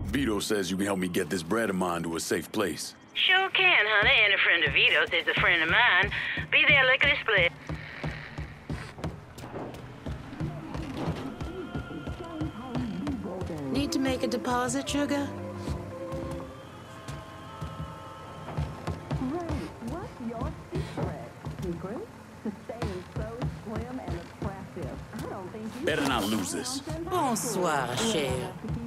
Vito says you can help me get this bread of mine to a safe place. Sure can, honey. And a friend of Vito's is a friend of mine. Be there lickety-split. Need to make a deposit, sugar? What's your secret? Secret? Staying so slim and attractive. I don't think you... Better not lose this. Bonsoir, cher.